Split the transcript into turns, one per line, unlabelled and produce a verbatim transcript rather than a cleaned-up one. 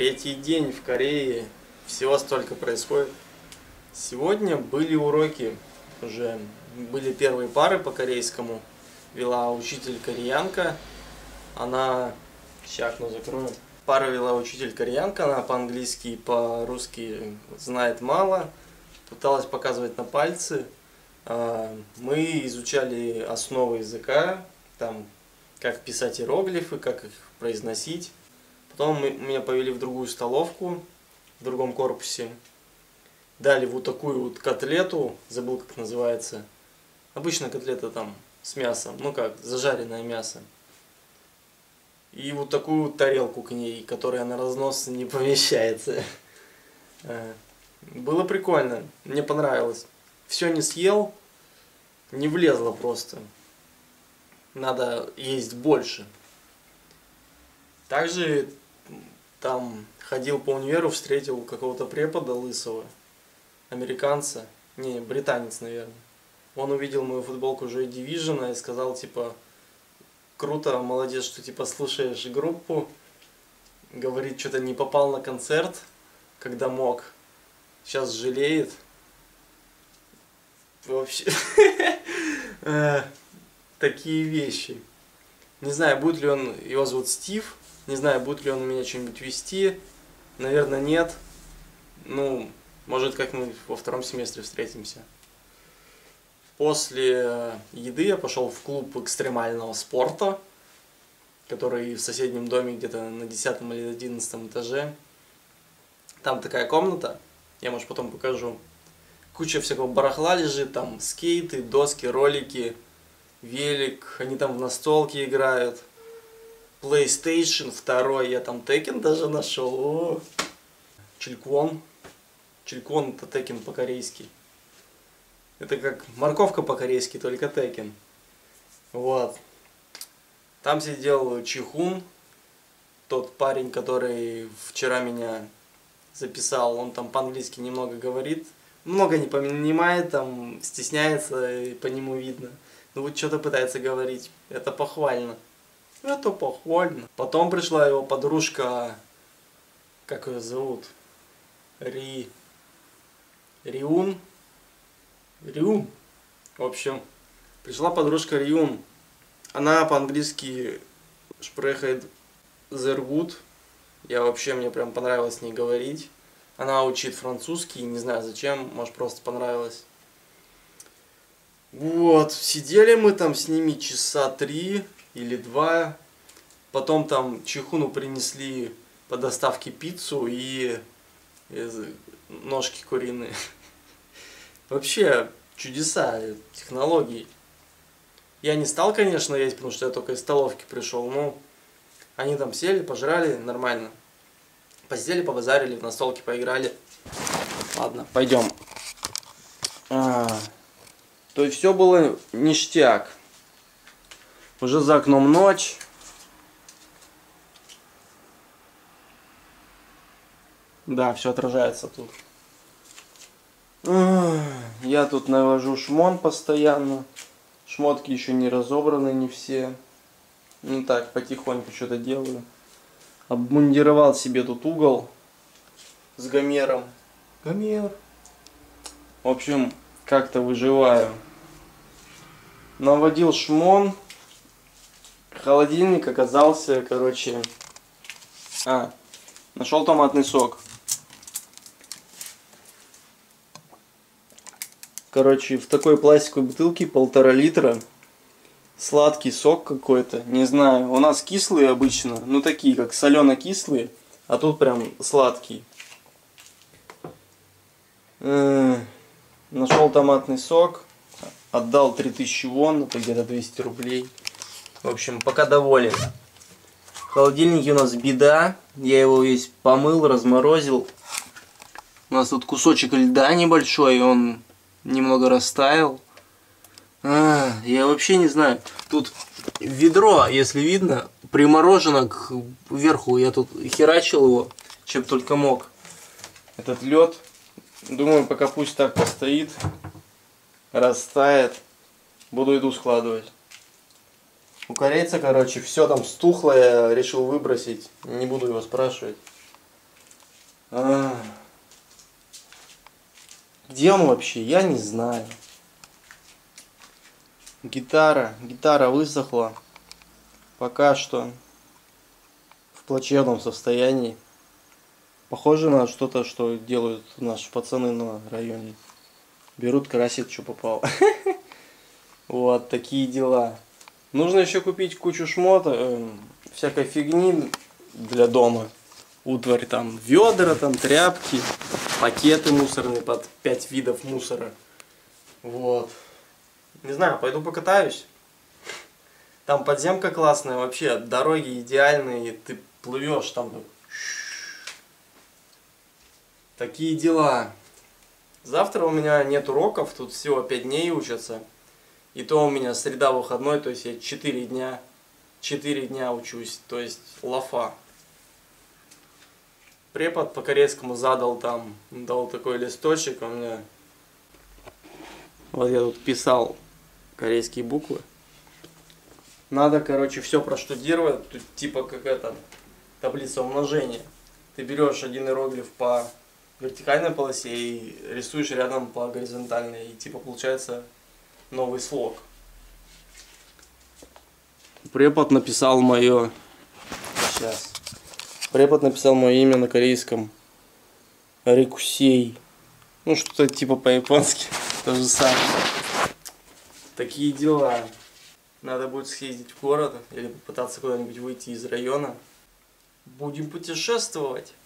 Третий день в Корее, всего столько происходит. Сегодня были уроки, уже были первые пары по корейскому. Вела учитель кореянка, она... Сейчас, ну закрою. Пару вела учитель кореянка, она по-английски и по-русски знает мало. Пыталась показывать на пальцы. Мы изучали основы языка, там, как писать иероглифы, как их произносить. Потом мы, меня повели в другую столовку, в другом корпусе. Дали вот такую вот котлету, забыл как называется. Обычно котлета там с мясом, ну как, зажаренное мясо. И вот такую тарелку к ней, которая на разнос не помещается. Было прикольно, мне понравилось. Все не съел, не влезло просто. Надо есть больше. Также там ходил по универу, встретил какого-то препода лысого, американца, не, британец, наверное. Он увидел мою футболку Joy Division и сказал, типа, круто, молодец, что типа слушаешь группу. Говорит, что-то не попал на концерт, когда мог. Сейчас жалеет. Вообще, такие вещи. Не знаю, будет ли он, его зовут Стив, не знаю, будет ли он у меня что-нибудь вести. Наверное, нет. Ну, может, как-нибудь во втором семестре встретимся. После еды я пошел в клуб экстремального спорта, который в соседнем доме где-то на десятом или одиннадцатом этаже. Там такая комната, я, может, потом покажу. Куча всякого барахла лежит, там скейты, доски, ролики, велик, они там в настолки играют. PlayStation два, я там Tekken даже нашел. О! Чильквон. Чильквон это Tekken по-корейски. Это как морковка по-корейски, только Tekken. Вот. Там сидел Чихун, тот парень, который вчера меня записал. Он там по-английски немного говорит. Много не понимает, там стесняется, и по нему видно. Ну вот что-то пытается говорить. Это похвально. Это похвально. Потом пришла его подружка, как ее зовут? Ри... Риун? Риун. В общем, пришла подружка Риун. Она по-английски шпрехает sehr gut. Я вообще, мне прям понравилось с ней говорить. Она учит французский, не знаю зачем, может просто понравилось. Вот, сидели мы там с ними часа три или два. Потом там Чихуну принесли по доставке пиццу и ножки куриные. Вообще чудеса технологий. Я не стал, конечно, есть, потому что я только из столовки пришел. Но они там сели, пожрали, нормально. Посидели, побазарили, в настолке поиграли. Ладно, пойдем. А, то есть все было ништяк. Уже за окном ночь. Да, все отражается тут. Я тут навожу шмон постоянно. Шмотки еще не разобраны, не все. Ну так, потихоньку что-то делаю. Обмундировал себе тут угол с Гомером. Гомер. В общем, как-то выживаю. Наводил шмон. Холодильник оказался, короче... А, нашел томатный сок. Короче, в такой пластиковой бутылке полтора литра. Сладкий сок какой-то, не знаю. У нас кислые обычно, ну такие, как солено-кислые, а тут прям сладкий. Нашел томатный сок, отдал три тысячи вон, это где-то двести рублей. В общем, пока доволен. В холодильнике у нас беда, я его весь помыл, разморозил. У нас тут кусочек льда небольшой, он немного растаял. А, я вообще не знаю. Тут ведро, если видно, приморожено к верху. Я тут херачил его, чем только мог. Этот лед. Думаю, пока пусть так постоит, растает. Буду еду складывать. У корейца, короче, все там стухло, я решил выбросить. Не буду его спрашивать.
А... Где он вообще? Я не знаю. Гитара. Гитара высохла. Пока что в плачевном состоянии. Похоже на что-то, что делают наши пацаны на районе. Берут, красят, что попало. Вот такие дела. Нужно еще купить кучу шмота, э, всякой фигни для дома. Утварь там, ведра, там, тряпки, пакеты мусорные под пять видов мусора. Вот. Не знаю, пойду покатаюсь. Там подземка классная, вообще дороги идеальные, ты плывешь там. Такие дела. Завтра у меня нет уроков, тут всего пять дней учатся. И то у меня среда выходной, то есть я четыре дня, четыре дня учусь, то есть лафа. Препод по корейскому задал там, дал такой листочек, у меня... Вот я тут писал корейские буквы. Надо, короче, все проштудировать, тут типа как это, таблица умножения. Ты берешь один иероглиф по вертикальной полосе и рисуешь рядом по горизонтальной, и типа получается новый слог. Препод написал мое... Сейчас. Препод написал мое имя на корейском. Рикусей. Ну, что-то типа по-японски. То же самое. Такие дела. Надо будет съездить в город или попытаться куда-нибудь выйти из района. Будем путешествовать.